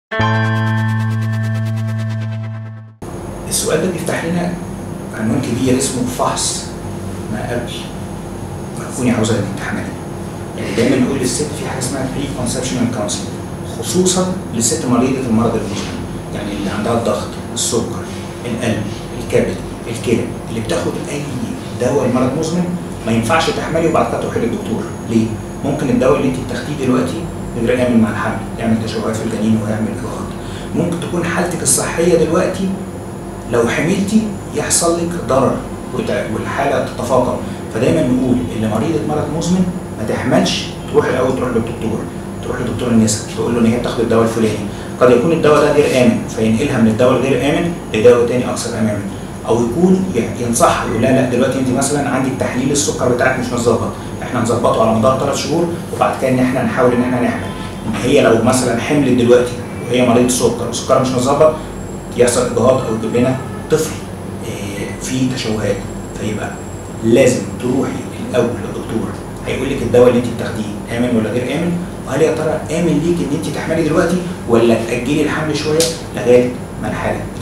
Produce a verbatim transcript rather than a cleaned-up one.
السؤال ده بيفتح لنا عنوان كبير اسمه فحص ما قبل ما تكوني عاوزه الامتحانات. يعني دايما نقول للست في حاجه اسمها بري كونسبشنال كونسلنج، خصوصا للست مريضه المرض المزمن، يعني اللي عندها الضغط، السكر، القلب، الكبد، الكلى، اللي بتاخد اي دواء لمرض مزمن ما ينفعش تحملي وبعد كده تروحي للدكتور. ليه؟ ممكن الدواء اللي انت بتاخديه دلوقتي يقدر يعمل مع الحمل، يعمل تشوهات في الجنين ويعمل اجهاض. ممكن تكون حالتك الصحيه دلوقتي لو حملتي يحصل لك ضرر والحاله تتفاقم. فدايما نقول اللي مريضه مرض مزمن ما تحملش، تروح الاول تروح للدكتور، تروح لدكتور النساء تقول له ان هي بتاخد الدواء الفلاني، قد يكون الدواء ده غير امن فينقلها من الدواء الغير امن لدواء تاني اكثر امانا، او يكون ينصحها يقول لها لا دلوقتي انت مثلا عندك تحليل السكر بتاعك مش متظبط، احنا نظبطه على مدار ثلاث شهور وبعد كده ان احنا نحاول ان احنا نحمل. هي لو مثلا حملت دلوقتي وهي مريضه سكر وسكرها مش متظبط يحصل اجهاض او يجيب لنا طفل فيه تشوهات، فيبقى لازم تروحي الاول للدكتور هيقول لك الدواء اللي انت بتاخديه امن ولا غير امن، وهل يا ترى امن ليك ان انت تحملي دلوقتي ولا تاجلي الحمل شويه لغايه ما الحاله